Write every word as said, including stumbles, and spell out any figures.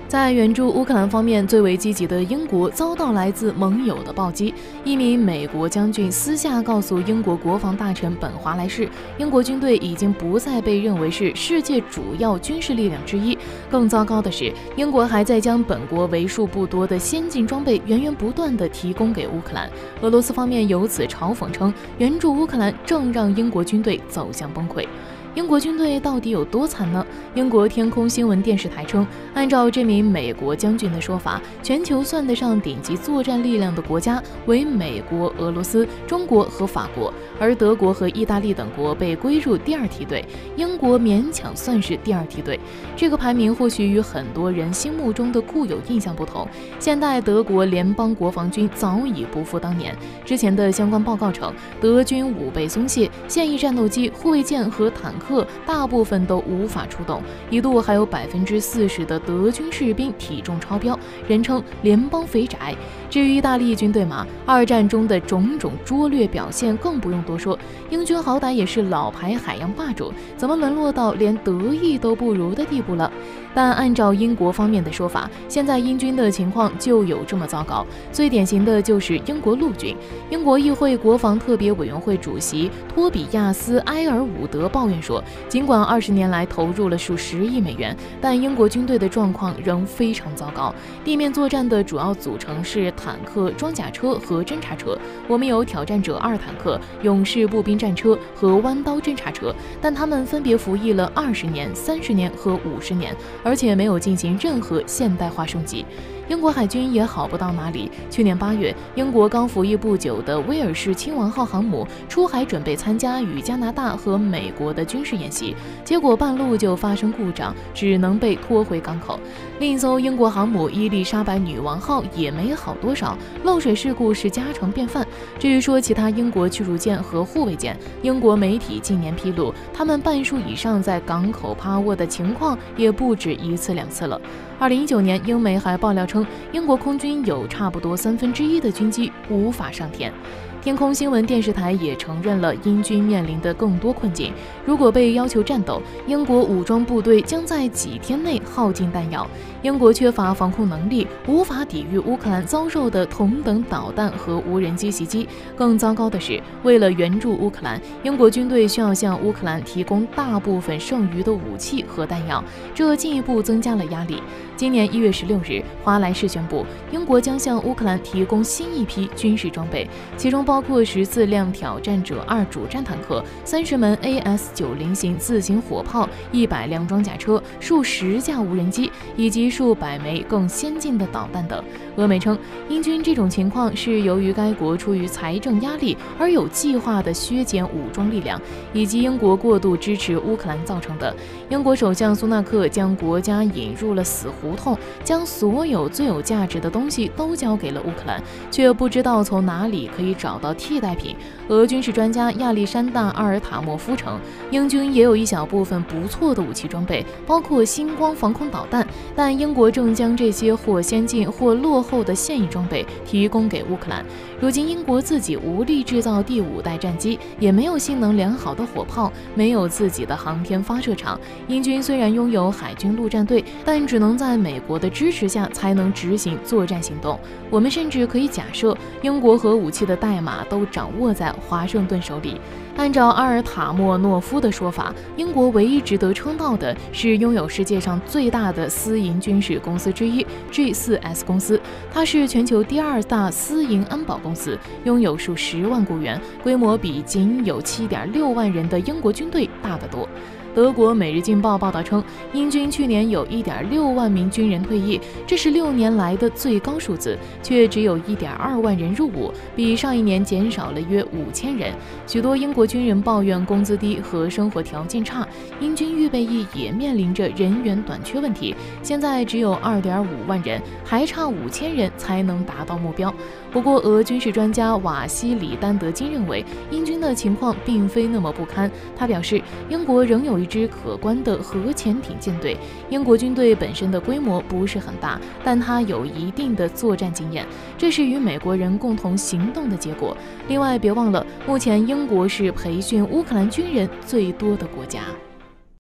在援助乌克兰方面，最为积极的英国遭到来自盟友的暴击。一名美国将军私下告诉英国国防大臣本·华莱士，英国军队已经不再被认为是世界主要军事力量之一。更糟糕的是，英国还在将本国为数不多的先进装备源源不断地提供给乌克兰。俄罗斯方面由此嘲讽称，援助乌克兰正让英国军队走向崩溃。英国军队到底有多惨呢？英国天空新闻电视台称，按照这名美国将军的说法，全球算得上顶级作战力量的国家为美国、俄罗斯、中国和法国，而德国和意大利等国被归入第二梯队，英国勉强算是第二梯队。这个排名或许与很多人心目中的固有印象不同。现代德国联邦国防军早已不复当年，之前的相关报告称，德军武备松懈，现役战斗机、护卫舰和坦克大部分都无法出动，一度还有百分之四十的德军士兵体重超标，人称联邦肥宅。至于意大利军队嘛，二战中的种种拙劣表现更不用多说，英军好歹也是老牌海洋霸主，怎么沦落到连德意都不如的地步了？但按照英国方面的说法，现在英军的情况就有这么糟糕。最典型的就是英国陆军。英国议会国防特别委员会主席托比亚斯·埃尔伍德抱怨说，尽管二十年来投入了数十亿美元，但英国军队的状况仍非常糟糕。地面作战的主要组成是坦克、装甲车和侦察车。我们有挑战者二坦克、勇士步兵战车和弯刀侦察车，但他们分别服役了二十年、三十年和五十年，而且没有进行任何现代化升级。英国海军也好不到哪里。去年八月，英国刚服役不久的威尔士亲王号航母出海准备参加与加拿大和美国的军事演习，结果半路就发生故障，只能被拖回港口。另一艘英国航母伊丽莎白女王号也没好多少，漏水事故是家常便饭。至于说其他英国驱逐舰和护卫舰，英国媒体近年披露，他们半数以上在港口趴卧的情况也不止一次两次了。二零一九年，英媒还爆料称，英国空军有差不多三分之一的军机无法上天。天空新闻电视台也承认了英军面临的更多困境。如果被要求战斗，英国武装部队将在几天内耗尽弹药。英国缺乏防空能力，无法抵御乌克兰遭受的同等导弹和无人机袭击。更糟糕的是，为了援助乌克兰，英国军队需要向乌克兰提供大部分剩余的武器和弹药，这进一步增加了压力。今年一月十六日，华莱士宣布，英国将向乌克兰提供新一批军事装备，其中包括十四辆挑战者二主战坦克、三十门 A S 九十型自行火炮、一百辆装甲车、数十架无人机以及数百枚更先进的导弹等。俄媒称，英军这种情况是由于该国出于财政压力而有计划的削减武装力量，以及英国过度支持乌克兰造成的。英国首相苏纳克将国家引入了死胡同，将所有最有价值的东西都交给了乌克兰，却不知道从哪里可以找到替代品。俄军事专家亚历山大·阿尔塔莫夫称，英军也有一小部分不错的武器装备，包括星光防空导弹，但英国正将这些或先进或落后的现役装备提供给乌克兰。如今英国自己无力制造第五代战机，也没有性能良好的火炮，没有自己的航天发射场。英军虽然拥有海军陆战队，但只能在美国的支持下才能执行作战行动。我们甚至可以假设，英国核武器的代码都掌握在华盛顿手里。按照阿尔塔莫诺夫的说法，英国唯一值得称道的是拥有世界上最大的私营军事公司之一 G 四 S 公司，它是全球第二大私营安保公司，拥有数十万雇员，规模比仅有 七点六万人的英国军队大得多。德国《每日镜报》报道称，英军去年有 一点六万名军人退役，这是六年来的最高数字，却只有 一点二万人入伍，比上一年减少了约五千人。许多英国军人抱怨工资低和生活条件差，英军预备役也面临着人员短缺问题，现在只有 二点五万人，还差五千人才能达到目标。不过，俄军事专家瓦西里丹德金认为，英军的情况并非那么不堪。他表示，英国仍有一支可观的核潜艇舰队，英国军队本身的规模不是很大，但它有一定的作战经验，这是与美国人共同行动的结果。另外，别忘了，目前英国是培训乌克兰军人最多的国家。